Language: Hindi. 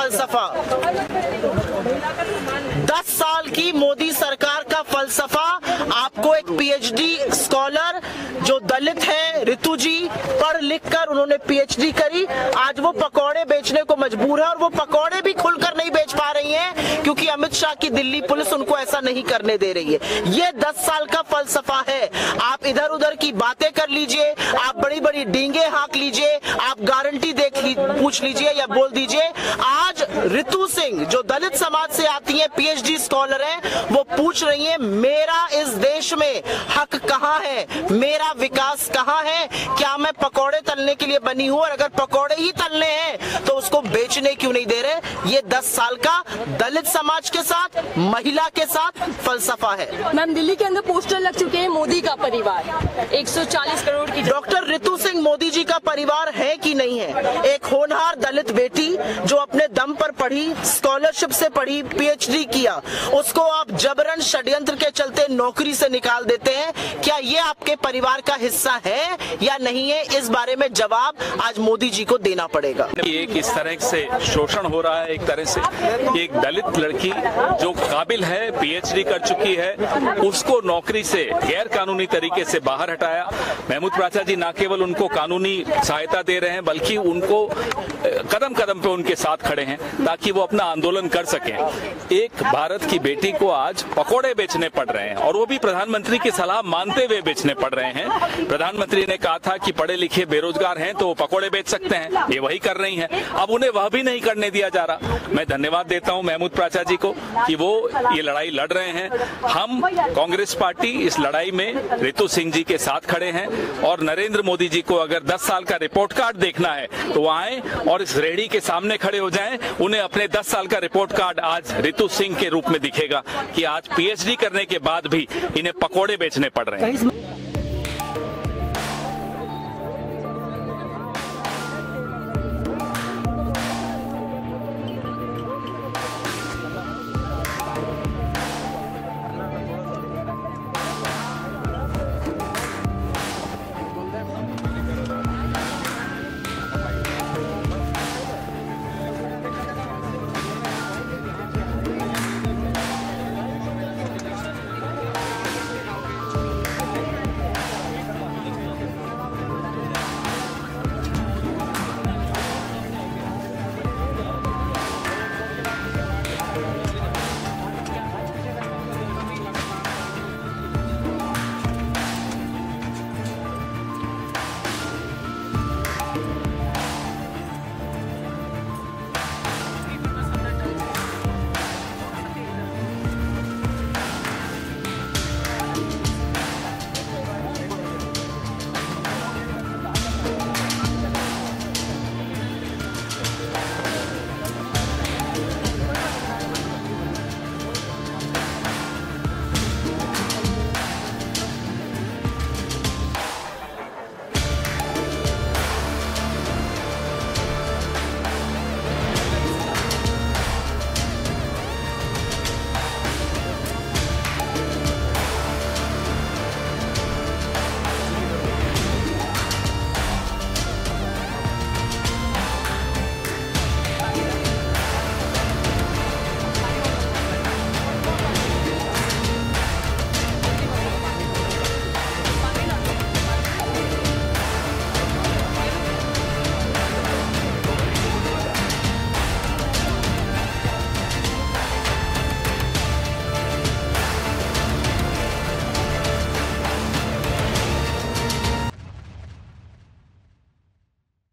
फलसफा। 10 साल की मोदी सरकार का फलसफा आपको एक पीएचडी स्कॉलर जो दलित है रितु जी, पढ़ लिख कर उन्होंने पीएचडी करी, आज वो पकौड़े बेचने को मजबूर है और वो पकौड़े भी खुलकर नहीं बेच पा रही हैं क्योंकि अमित शाह की दिल्ली पुलिस उनको ऐसा नहीं करने दे रही है। ये 10 साल का फलसफा है। आप इधर उधर की बातें कर लीजिए, आप बड़ी बड़ी डींगे हाँक लीजिए, आप गारंटी पूछ लीजिए या बोल दीजिए। आज रितु सिंह जो दलित समाज से आती है, पीएचडी स्कॉलर है, वो पूछ रही है मेरा इस देश में हक कहाँ है, मेरा विकास कहाँ है, क्या मैं पकौड़े तलने के लिए बनी हूँ और अगर पकौड़े ही तलने हैं तो उसको बेचने क्यों नहीं दे रहे। ये 10 साल का दलित समाज के साथ, महिला के साथ फलसफा है। मैम, दिल्ली के अंदर पोस्टर लग चुके हैं मोदी का परिवार, 140 करोड़ की। डॉक्टर रितु सिंह मोदी जी का परिवार है कि नहीं है? एक होनहार दलित बेटी जो अपने दम पर पढ़ी, स्कॉलरशिप से पढ़ी, पीएचडी किया, उसको आप जबरन षड्यंत्र के चलते नौकरी से निकाल देते हैं। क्या ये आपके परिवार का हिस्सा है या नहीं है? इस बारे में जवाब आज मोदी जी को देना पड़ेगा। एक इस तरह से शोषण हो रहा है, एक तरह से एक दलित लड़की जो काबिल है, पीएचडी कर चुकी है, उसको नौकरी से गैर कानूनी तरीके से बाहर हटाया। महमूद प्राचा जी न केवल उनको कानूनी सहायता दे रहे हैं बल्कि उनको कदम कदम पे उनके साथ खड़े हैं ताकि वो अपना आंदोलन कर सकें। एक भारत की बेटी को आज पकोड़े बेचने पड़ रहे हैं और वो भी प्रधानमंत्री की सलाह मानते हुए बेचने पड़ रहे हैं। प्रधानमंत्री ने कहा था कि पढ़े लिखे बेरोजगार हैं तो वो पकोड़े बेच सकते हैं, ये वही कर रही हैं। अब उन्हें वह भी नहीं करने दिया जा रहा। मैं धन्यवाद देता हूं महमूद प्राचा जी को कि वो ये लड़ाई लड़ रहे हैं। हम कांग्रेस पार्टी इस लड़ाई में रितु सिंह जी के साथ खड़े हैं और नरेंद्र मोदी जी को अगर 10 साल का रिपोर्ट कार्ड देखना है तो वो आए और इस रेहड़ी के सामने खड़े हो जाएं। उन्हें अपने 10 साल का रिपोर्ट कार्ड आज रितु सिंह के रूप में दिखेगा कि आज पीएचडी करने के बाद भी इन्हें पकोड़े बेचने पड़ रहे हैं।